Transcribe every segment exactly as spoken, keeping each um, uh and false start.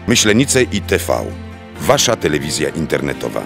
Myślenice i T V. Wasza telewizja internetowa.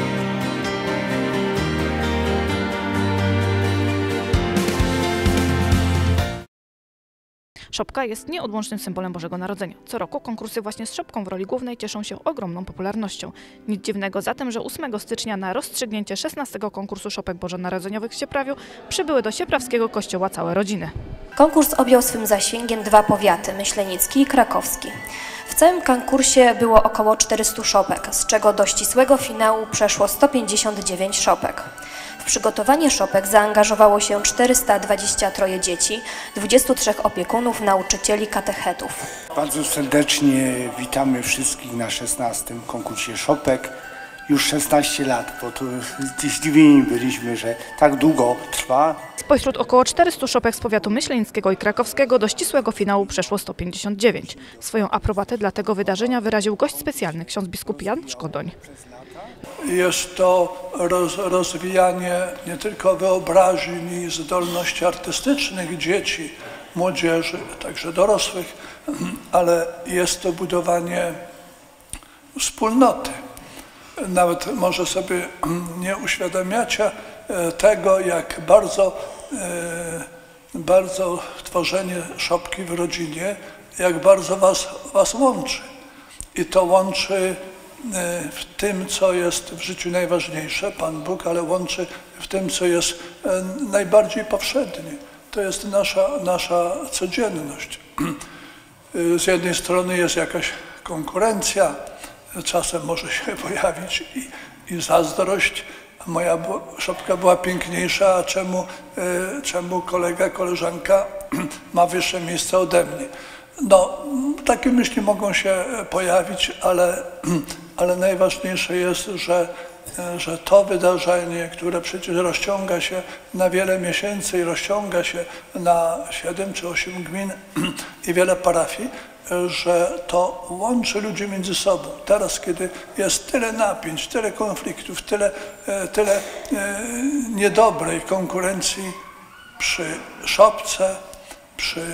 Szopka jest nieodłącznym symbolem Bożego Narodzenia. Co roku konkursy właśnie z szopką w roli głównej cieszą się ogromną popularnością. Nic dziwnego zatem, że ósmego stycznia na rozstrzygnięcie szesnastego konkursu szopek bożonarodzeniowych w Sieprawiu przybyły do sieprawskiego kościoła całe rodziny. Konkurs objął swym zasięgiem dwa powiaty, myślenicki i krakowski. W całym konkursie było około czterystu szopek, z czego do ścisłego finału przeszło sto pięćdziesiąt dziewięć szopek. W przygotowanie szopek zaangażowało się czterysta dwadzieścia trzy dzieci, dwudziestu trzech opiekunów, nauczycieli, katechetów. Bardzo serdecznie witamy wszystkich na szesnastym konkursie szopek. Już szesnaście lat, bo to zdziwieni byliśmy, że tak długo trwa. Spośród około czterystu szopek z powiatu myślenickiego i krakowskiego do ścisłego finału przeszło sto pięćdziesiąt dziewięć. Swoją aprobatę dla tego wydarzenia wyraził gość specjalny, ksiądz biskup Jan Szkodoń. Jest to roz, rozwijanie nie tylko wyobraźni i zdolności artystycznych dzieci, młodzieży, także dorosłych, ale jest to budowanie wspólnoty. Nawet może sobie nie uświadamiacie tego, jak bardzo, bardzo tworzenie szopki w rodzinie, jak bardzo was, was łączy. I to łączy w tym, co jest w życiu najważniejsze, Pan Bóg, ale łączy w tym, co jest najbardziej powszednie. To jest nasza, nasza codzienność. Z jednej strony jest jakaś konkurencja, czasem może się pojawić i, i zazdrość. Moja szopka była piękniejsza, a czemu, czemu kolega, koleżanka ma wyższe miejsce ode mnie? No, takie myśli mogą się pojawić, ale, ale najważniejsze jest, że, że to wydarzenie, które przecież rozciąga się na wiele miesięcy i rozciąga się na siedem czy osiem gmin i wiele parafii, że to łączy ludzi między sobą. Teraz, kiedy jest tyle napięć, tyle konfliktów, tyle, tyle niedobrej konkurencji przy szopce, przy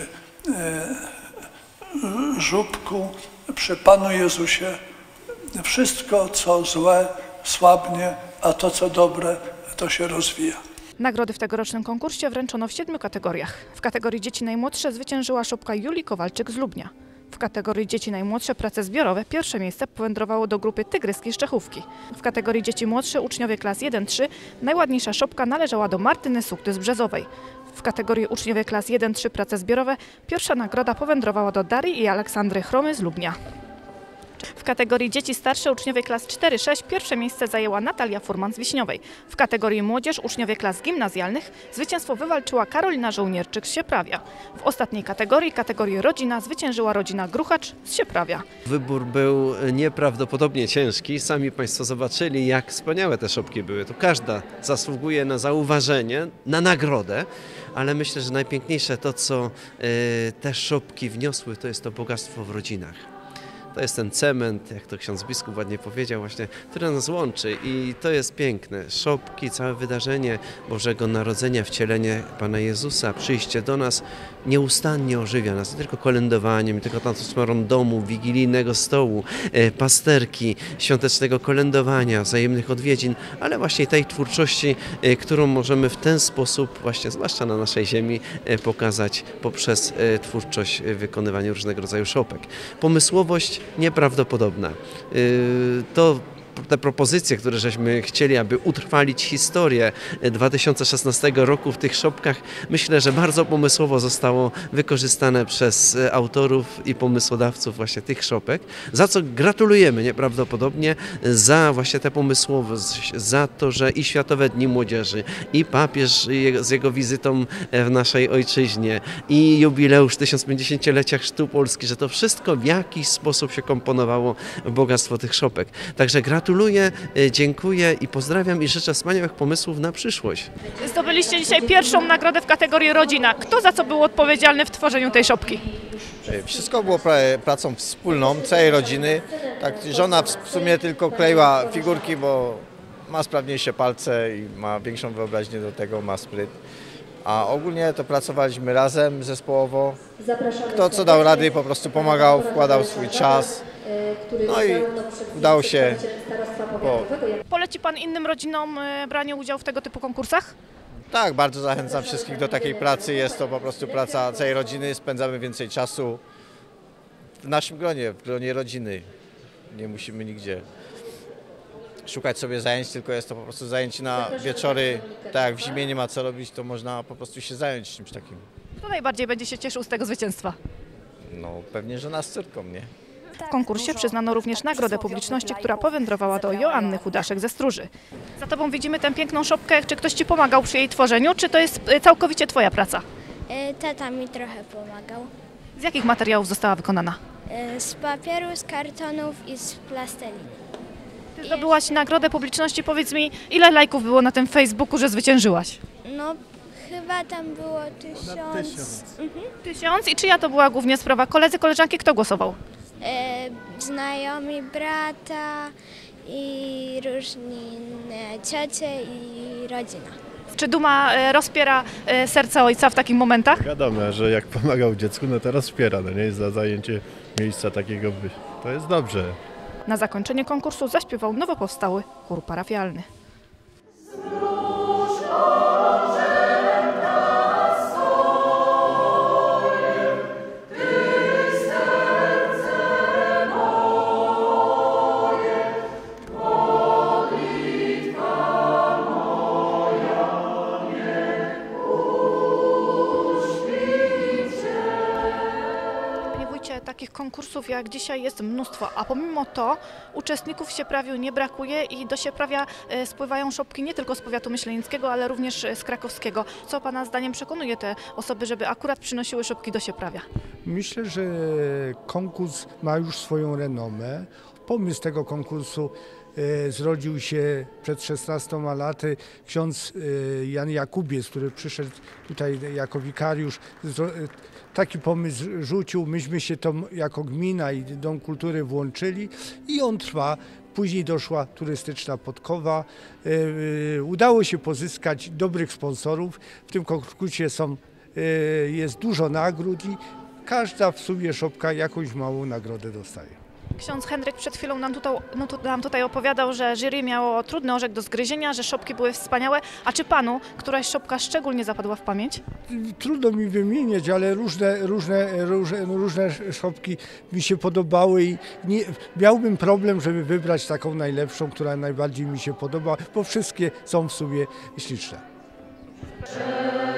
żubku, przy Panu Jezusie, wszystko, co złe, słabnie, a to, co dobre, to się rozwija. Nagrody w tegorocznym konkursie wręczono w siedmiu kategoriach. W kategorii dzieci najmłodsze zwyciężyła szopka Julii Kowalczyk z Lubnia. W kategorii dzieci najmłodsze prace zbiorowe pierwsze miejsce powędrowało do grupy Tygryski z Czechówki. W kategorii dzieci młodsze uczniowie klas jeden trzy najładniejsza szopka należała do Martyny Sukty z Brzezowej. W kategorii uczniowie klas jeden trzy prace zbiorowe pierwsza nagroda powędrowała do Darii i Aleksandry Chromy z Lubnia. W kategorii dzieci starsze uczniowie klas cztery sześć pierwsze miejsce zajęła Natalia Furman z Wiśniowej. W kategorii młodzież uczniowie klas gimnazjalnych zwycięstwo wywalczyła Karolina Żołnierczyk z Sieprawia. W ostatniej kategorii, kategorii rodzina, zwyciężyła rodzina Gruchacz z Sieprawia. Wybór był nieprawdopodobnie ciężki. Sami Państwo zobaczyli, jak wspaniałe te szopki były. Tu każda zasługuje na zauważenie, na nagrodę, ale myślę, że najpiękniejsze to, co te szopki wniosły, to jest to bogactwo w rodzinach. To jest ten cement, jak to ksiądz biskup ładnie powiedział, właśnie, który nas łączy i to jest piękne. Szopki, całe wydarzenie Bożego Narodzenia, wcielenie Pana Jezusa, przyjście do nas nieustannie ożywia nas, nie tylko kolędowaniem, nie tylko atmosferą domu, wigilijnego stołu, pasterki, świątecznego kolędowania, wzajemnych odwiedzin, ale właśnie tej twórczości, którą możemy w ten sposób, właśnie zwłaszcza na naszej ziemi, pokazać poprzez twórczość wykonywania różnego rodzaju szopek. Pomysłowość nieprawdopodobna. To te propozycje, które żeśmy chcieli, aby utrwalić historię dwa tysiące szesnastego roku w tych szopkach, myślę, że bardzo pomysłowo zostało wykorzystane przez autorów i pomysłodawców właśnie tych szopek, za co gratulujemy nieprawdopodobnie, za właśnie tę pomysłowość, za to, że i Światowe Dni Młodzieży, i papież z jego wizytą w naszej ojczyźnie, i jubileusz tysiąc pięćdziesięciolecia Chrztu Polski, że to wszystko w jakiś sposób się komponowało w bogactwo tych szopek. Także gratuluję. Gratuluję, dziękuję i pozdrawiam i życzę wspaniałych pomysłów na przyszłość. Zdobyliście dzisiaj pierwszą nagrodę w kategorii rodzina. Kto za co był odpowiedzialny w tworzeniu tej szopki? Wszystko było pracą wspólną, całej rodziny. Tak, żona w sumie tylko kleiła figurki, bo ma sprawniejsze palce i ma większą wyobraźnię do tego, ma spryt. A ogólnie to pracowaliśmy razem, zespołowo. Kto co dał rady, po prostu pomagał, wkładał swój czas. No i udało się. Po... Poleci Pan innym rodzinom e, branie udziału w tego typu konkursach? Tak, bardzo zachęcam wszystkich do takiej pracy. Jest to po prostu praca całej rodziny, spędzamy więcej czasu w naszym gronie, w gronie rodziny. Nie musimy nigdzie szukać sobie zajęć, tylko jest to po prostu zajęcie na wieczory. Tak jak w zimie nie ma co robić, to można po prostu się zająć czymś takim. Kto najbardziej będzie się cieszył z tego zwycięstwa? No pewnie żona z córką, nie? W konkursie przyznano również nagrodę publiczności, która powędrowała do Joanny Chudaszek ze Stróży. Za Tobą widzimy tę piękną szopkę. Czy ktoś Ci pomagał przy jej tworzeniu, czy to jest e, całkowicie Twoja praca? E, Tata mi trochę pomagał. Z jakich materiałów została wykonana? E, Z papieru, z kartonów i z plasteliny. Ty zdobyłaś nagrodę publiczności. Powiedz mi, ile lajków było na tym Facebooku, że zwyciężyłaś? No chyba tam było tysiąc. Mhm. Tysiąc. I czyja to była głównie sprawa? Koledzy, koleżanki, kto głosował? E, znajomi brata i różni e, ciocie i rodzina. Czy duma e, rozpiera e, serce ojca w takich momentach? Wiadomo, że jak pomagał dziecku, no to rozpiera, no nie jest za zajęcie miejsca takiego, to jest dobrze. Na zakończenie konkursu zaśpiewał nowo powstały chór parafialny. Takich konkursów jak dzisiaj jest mnóstwo, a pomimo to uczestników Sieprawiu nie brakuje i do Sieprawia e, spływają szopki nie tylko z powiatu myślenickiego, ale również z krakowskiego. Co Pana zdaniem przekonuje te osoby, żeby akurat przynosiły szopki do Sieprawia? Myślę, że konkurs ma już swoją renomę. Pomysł tego konkursu e, zrodził się przed szesnastoma laty. Ksiądz e, Jan Jakubiec, który przyszedł tutaj jako wikariusz, zro, e, taki pomysł rzucił. Myśmy się to jako gmina i Dom Kultury włączyli i on trwa. Później doszła turystyczna Podkowa. E, e, udało się pozyskać dobrych sponsorów. W tym konkursie są, e, jest dużo nagród i każda w sumie szopka jakąś małą nagrodę dostaje. Ksiądz Henryk przed chwilą nam tutaj, no tu, nam tutaj opowiadał, że jury miało trudny orzech do zgryzienia, że szopki były wspaniałe. A czy Panu któraś szopka szczególnie zapadła w pamięć? Trudno mi wymienić, ale różne, różne, różne, różne szopki mi się podobały i nie, miałbym problem, żeby wybrać taką najlepszą, która najbardziej mi się podoba, bo wszystkie są w sumie śliczne.